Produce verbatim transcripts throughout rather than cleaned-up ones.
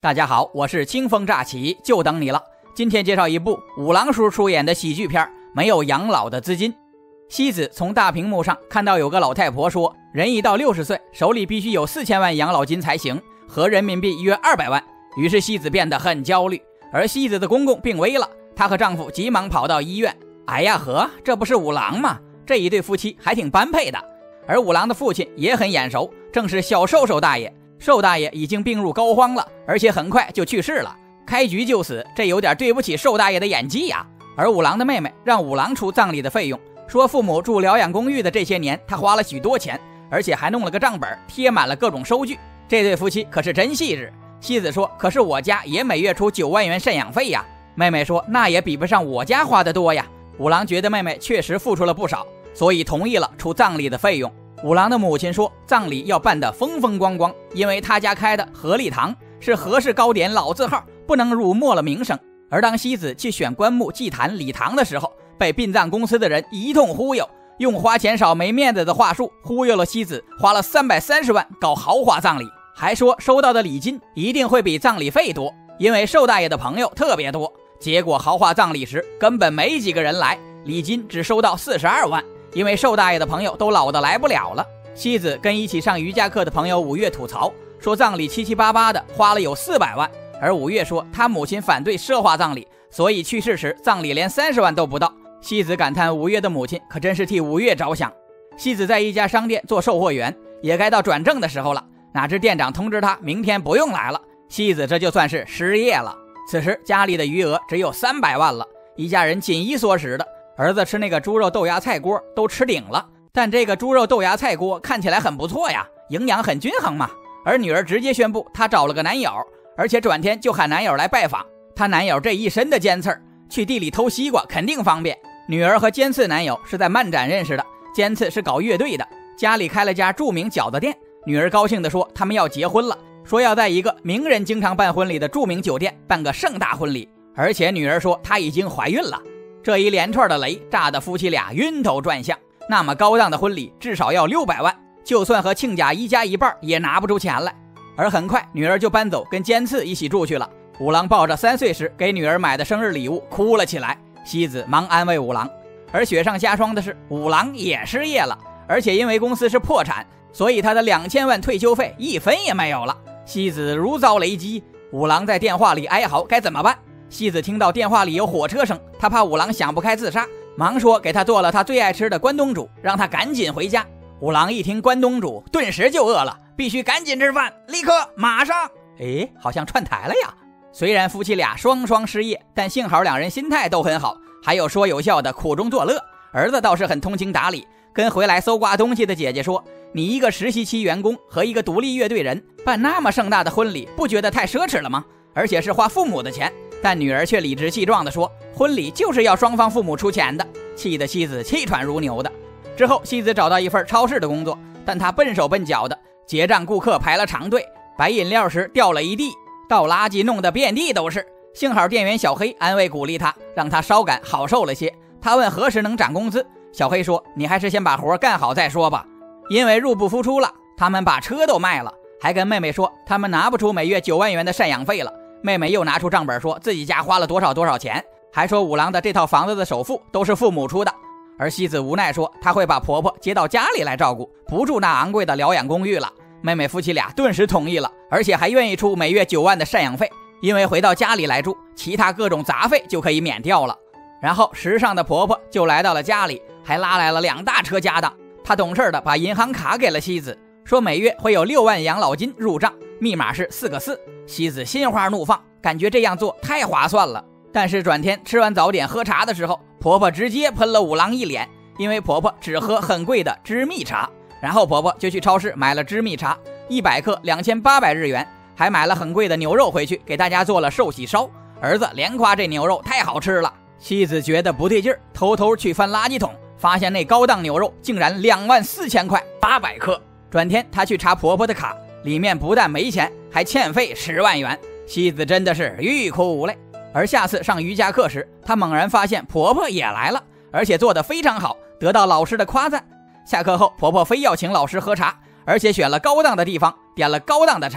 大家好，我是清风乍起，就等你了。今天介绍一部五郎叔出演的喜剧片，没有养老的资金。西子从大屏幕上看到有个老太婆说，人一到六十岁，手里必须有四千万养老金才行，合人民币约二百万。于是西子变得很焦虑，而西子的公公病危了，她和丈夫急忙跑到医院。哎呀呵，这不是五郎吗？这一对夫妻还挺般配的。而五郎的父亲也很眼熟，正是小瘦瘦大爷。瘦大爷已经病入膏肓了，而且很快就去世了，开局就死，这有点对不起瘦大爷的演技呀。而五郎的妹妹让五郎出葬礼的费用，说父母住疗养公寓的这些年他花了许多钱，而且还弄了个账本，贴满了各种收据。这对夫妻可是真细致。西子说，可是我家也每月出九万元赡养费呀。妹妹说，那也比不上我家花的多呀。五郎觉得妹妹确实付出了不少，所以同意了出葬礼的费用。五郎的母亲说，葬礼要办得风风光光，因为他家开的和礼堂是和氏糕点老字号，不能辱没了名声。而当西子去选棺木、祭坛、礼堂的时候，被殡葬公司的人一通忽悠，用花钱少没面子的话术忽悠了西子，花了三百三十万搞豪华葬礼，还说收到的礼金一定会比葬礼费多，因为瘦大爷的朋友特别多。结果豪华葬礼时根本没几个人来，礼金只收到四十二万。因为瘦大爷的朋友都老得来不了了。西子跟一起上瑜伽课的朋友五月吐槽，说葬礼七七八八的花了有四百万，而五月说他母亲反对奢华葬礼，所以去世时葬礼连三十万都不到。西子感叹五月的母亲可真是替五月着想。西子在一家商店做售货员，也该到转正的时候了，哪知店长通知他明天不用来了，西子这就算是失业了。此时家里的余额只有三百万了，一家人紧衣缩食的。儿子吃那个猪肉豆芽菜锅都吃顶了，但这个猪肉豆芽菜锅看起来很不错呀，营养很均衡嘛。而女儿直接宣布她找了个男友，而且转天就喊男友来拜访。她男友这一身的尖刺儿，去地里偷西瓜肯定方便。女儿和尖刺男友是在漫展认识的，尖刺是搞乐队的，家里开了家著名饺子店。女儿高兴地说他们要结婚了，说要在一个名人经常办婚礼的著名酒店办个盛大婚礼，而且女儿说她已经怀孕了。这一连串的雷炸得夫妻俩晕头转向，那么高档的婚礼至少要六百万，就算和亲家一家一半也拿不出钱来。而很快女儿就搬走跟尖刺一起住去了。五郎抱着三岁时给女儿买的生日礼物哭了起来，西子忙安慰五郎。而雪上加霜的是，五郎也失业了，而且因为公司是破产，所以他的两千万退休费一分也没有了。西子如遭雷击，五郎在电话里哀嚎该怎么办。西子听到电话里有火车声，他怕五郎想不开自杀，忙说给他做了他最爱吃的关东煮，让他赶紧回家。五郎一听关东煮，顿时就饿了，必须赶紧吃饭，立刻马上。诶，好像串台了呀。虽然夫妻俩双双失业，但幸好两人心态都很好，还有说有笑的苦中作乐。儿子倒是很通情达理，跟回来搜刮东西的姐姐说，你一个实习期员工和一个独立乐队人办那么盛大的婚礼，不觉得太奢侈了吗？而且是花父母的钱。但女儿却理直气壮地说，婚礼就是要双方父母出钱的，气得西子气喘如牛的。之后西子找到一份超市的工作，但她笨手笨脚的，结账顾客排了长队，摆饮料时掉了一地，倒垃圾弄得遍地都是。幸好店员小黑安慰鼓励她，让她稍感好受了些。她问何时能涨工资，小黑说，你还是先把活干好再说吧。因为入不敷出了，他们把车都卖了，还跟妹妹说他们拿不出每月九万元的赡养费了。妹妹又拿出账本说自己家花了多少多少钱，还说五郎的这套房子的首付都是父母出的。而西子无奈说她会把婆婆接到家里来照顾，不住那昂贵的疗养公寓了。妹妹夫妻俩顿时同意了，而且还愿意出每月九万的赡养费，因为回到家里来住，其他各种杂费就可以免掉了。然后时尚的婆婆就来到了家里，还拉来了两大车家当。她懂事的把银行卡给了西子，说每月会有六万养老金入账，密码是四个四。西子心花怒放，感觉这样做太划算了。但是转天吃完早点喝茶的时候，婆婆直接喷了五郎一脸，因为婆婆只喝很贵的芝蜜茶。然后婆婆就去超市买了芝蜜茶，一百克两千八百日元，还买了很贵的牛肉回去给大家做了寿喜烧。儿子连夸这牛肉太好吃了。西子觉得不对劲儿，偷偷去翻垃圾桶，发现那高档牛肉竟然两万四千块八百克。转天她去查婆婆的卡，里面不但没钱，还欠费十万元。西子真的是欲哭无泪。而下次上瑜伽课时，她猛然发现婆婆也来了，而且做得非常好，得到老师的夸赞。下课后，婆婆非要请老师喝茶，而且选了高档的地方，点了高档的茶。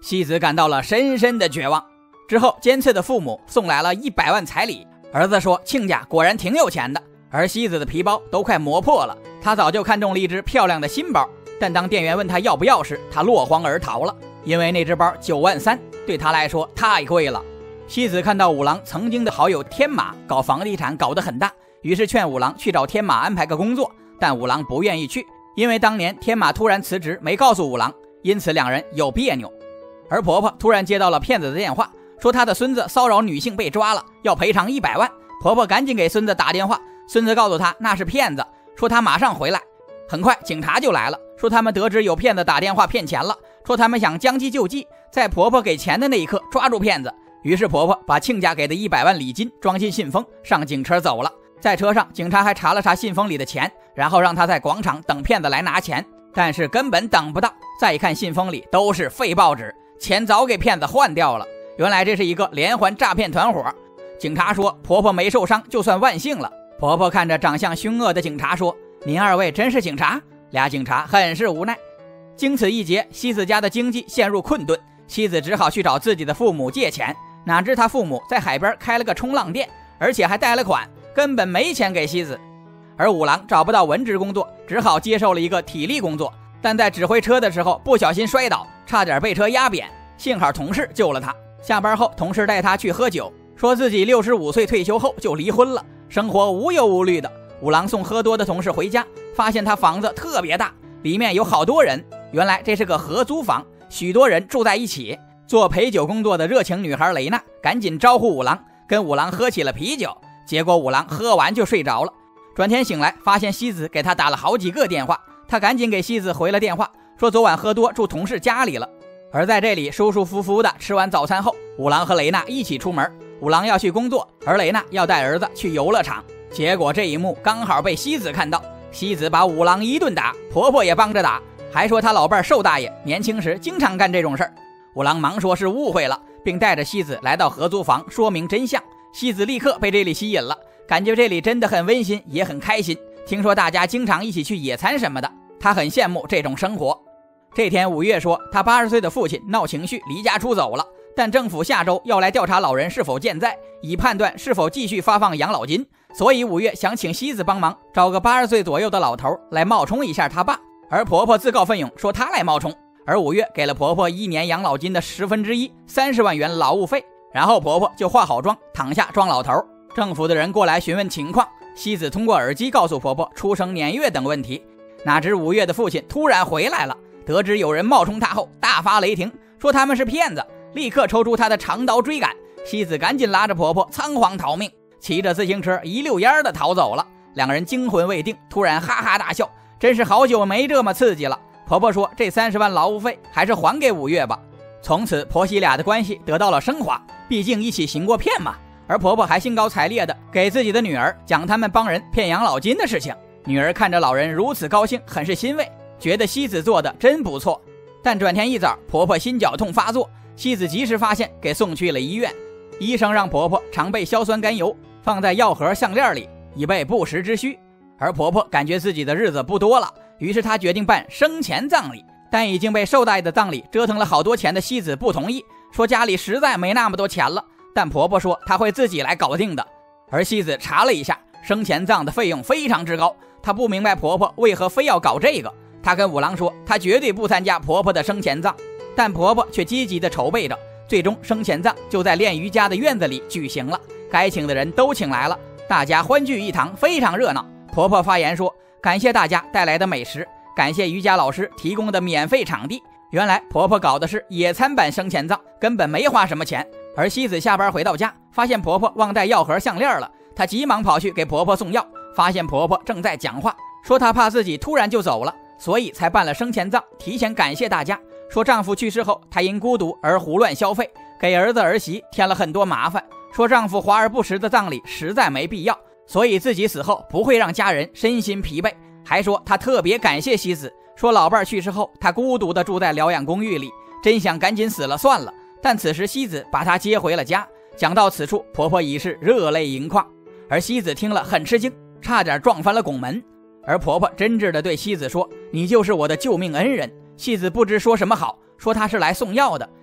西子感到了深深的绝望。之后尖刺的父母送来了一百万彩礼，儿子说亲家果然挺有钱的，而西子的皮包都快磨破了，他早就看中了一只漂亮的新包，但当店员问他要不要时，他落荒而逃了，因为那只包九万三，对他来说太贵了。西子看到五郎曾经的好友天马搞房地产搞得很大，于是劝五郎去找天马安排个工作，但五郎不愿意去，因为当年天马突然辞职没告诉五郎，因此两人有别扭。而婆婆突然接到了骗子的电话，说她的孙子骚扰女性被抓了，要赔偿一百万。婆婆赶紧给孙子打电话，孙子告诉她那是骗子，说他马上回来。很快警察就来了，说他们得知有骗子打电话骗钱了，说他们想将计就计，在婆婆给钱的那一刻抓住骗子。于是婆婆把亲家给的一百万礼金装进信封，上警车走了。在车上，警察还查了查信封里的钱，然后让她在广场等骗子来拿钱，但是根本等不到。再一看信封里都是废报纸，钱早给骗子换掉了。原来这是一个连环诈骗团伙。警察说婆婆没受伤就算万幸了。婆婆看着长相凶恶的警察说，您二位真是警察？俩警察很是无奈。经此一劫，西子家的经济陷入困顿，西子只好去找自己的父母借钱，哪知他父母在海边开了个冲浪店，而且还贷了款，根本没钱给西子。而五郎找不到文职工作，只好接受了一个体力工作，但在指挥车的时候不小心摔倒，差点被车压扁，幸好同事救了他。下班后，同事带他去喝酒，说自己六十五岁退休后就离婚了，生活无忧无虑的。五郎送喝多的同事回家，发现他房子特别大，里面有好多人，原来这是个合租房，许多人住在一起。做陪酒工作的热情女孩雷娜赶紧招呼五郎，跟五郎喝起了啤酒，结果五郎喝完就睡着了。转天醒来，发现西子给他打了好几个电话，他赶紧给西子回了电话，说昨晚喝多住同事家里了。而在这里舒舒服服的吃完早餐后，五郎和雷娜一起出门，五郎要去工作，而雷娜要带儿子去游乐场。结果这一幕刚好被西子看到，西子把五郎一顿打，婆婆也帮着打，还说他老伴寿大爷年轻时经常干这种事儿。五郎忙说是误会了，并带着西子来到合租房说明真相。西子立刻被这里吸引了，感觉这里真的很温馨，也很开心。听说大家经常一起去野餐什么的，他很羡慕这种生活。这天五月说他八十岁的父亲闹情绪离家出走了，但政府下周要来调查老人是否健在，以判断是否继续发放养老金，所以五月想请西子帮忙找个八十岁左右的老头来冒充一下他爸。而婆婆自告奋勇说她来冒充，而五月给了婆婆一年养老金的十分之一，三十万元劳务费，然后婆婆就化好妆躺下装老头。政府的人过来询问情况，西子通过耳机告诉婆婆出生年月等问题。哪知五月的父亲突然回来了，得知有人冒充他后大发雷霆，说他们是骗子，立刻抽出他的长刀追赶。西子赶紧拉着婆婆仓皇逃命，骑着自行车一溜烟的逃走了。两个人惊魂未定，突然哈哈大笑，真是好久没这么刺激了。婆婆说这三十万劳务费还是还给五月吧。从此婆媳俩的关系得到了升华，毕竟一起行过骗嘛。而婆婆还兴高采烈的给自己的女儿讲他们帮人骗养老金的事情。女儿看着老人如此高兴，很是欣慰，觉得西子做的真不错。但转天一早，婆婆心绞痛发作，西子及时发现，给送去了医院。医生让婆婆常备硝酸甘油，放在药盒项链里，以备不时之需。而婆婆感觉自己的日子不多了，于是她决定办生前葬礼。但已经被寿大爷的葬礼折腾了好多钱的西子不同意，说家里实在没那么多钱了。但婆婆说她会自己来搞定的。而西子查了一下，生前葬的费用非常之高，她不明白婆婆为何非要搞这个。她跟五郎说她绝对不参加婆婆的生前葬，但婆婆却积极的筹备着。最终生前葬就在练瑜伽的院子里举行了，该请的人都请来了，大家欢聚一堂，非常热闹。婆婆发言说感谢大家带来的美食，感谢瑜伽老师提供的免费场地。原来婆婆搞的是野餐版生前葬，根本没花什么钱。而西子下班回到家，发现婆婆忘带药盒项链了，她急忙跑去给婆婆送药，发现婆婆正在讲话，说她怕自己突然就走了，所以才办了生前葬，提前感谢大家。说丈夫去世后，她因孤独而胡乱消费，给儿子儿媳添了很多麻烦，说丈夫华而不实的葬礼实在没必要，所以自己死后不会让家人身心疲惫。还说她特别感谢西子，说老伴去世后她孤独地住在疗养公寓里，真想赶紧死了算了。但此时西子把她接回了家。讲到此处，婆婆已是热泪盈眶，而西子听了很吃惊，差点撞翻了拱门。而婆婆真挚地对西子说，你就是我的救命恩人。西子不知说什么好，说她是来送药的。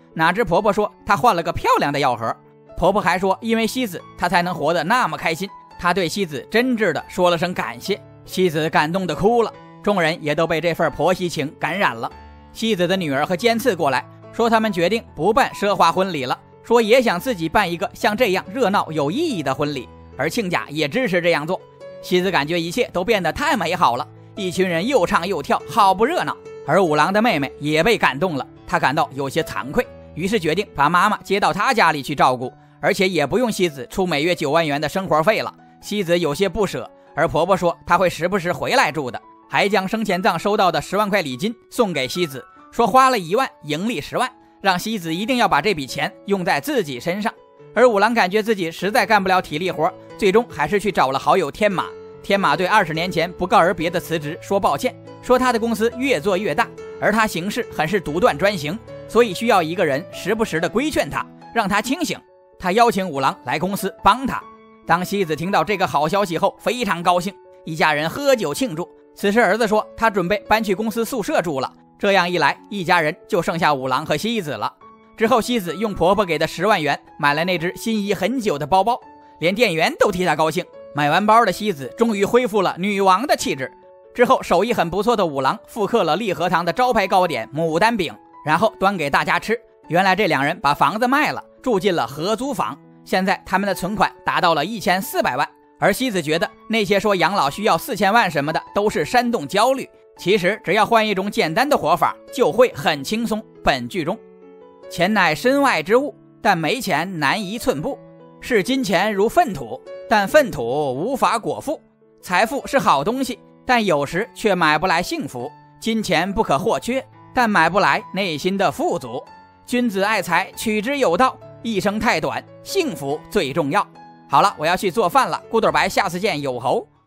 哪知婆婆说她换了个漂亮的药盒。婆婆还说因为西子她才能活得那么开心，她对西子真挚地说了声感谢。西子感动地哭了，众人也都被这份婆媳情感染了。西子的女儿和监刺过来说他们决定不办奢华婚礼了，说也想自己办一个像这样热闹有意义的婚礼，而亲家也支持这样做。西子感觉一切都变得太美好了，一群人又唱又跳，好不热闹。而五郎的妹妹也被感动了，她感到有些惭愧，于是决定把妈妈接到她家里去照顾，而且也不用西子出每月九万元的生活费了。西子有些不舍，而婆婆说她会时不时回来住的，还将生前葬收到的十万块礼金送给西子，说花了一万盈利十万，让西子一定要把这笔钱用在自己身上。而五郎感觉自己实在干不了体力活，最终还是去找了好友天马。天马对二十年前不告而别的辞职说抱歉，说他的公司越做越大，而他行事很是独断专行，所以需要一个人时不时的规劝他，让他清醒。他邀请五郎来公司帮他。当西子听到这个好消息后非常高兴，一家人喝酒庆祝。此时儿子说他准备搬去公司宿舍住了，这样一来一家人就剩下五郎和西子了。之后西子用婆婆给的十万元买了那只心仪很久的包包，连店员都替她高兴。买完包的西子终于恢复了女王的气质。之后手艺很不错的五郎复刻了利和堂的招牌糕点牡丹饼，然后端给大家吃。原来这两人把房子卖了，住进了合租房，现在他们的存款达到了一千四百万。而西子觉得那些说养老需要四千万什么的都是煽动焦虑，其实只要换一种简单的活法就会很轻松。本剧中，钱乃身外之物，但没钱难移寸步，视金钱如粪土，但粪土无法果腹。财富是好东西，但有时却买不来幸福。金钱不可或缺，但买不来内心的富足。君子爱财，取之有道，一生太短，幸福最重要。好了，我要去做饭了，咕嘟白，下次见，有猴。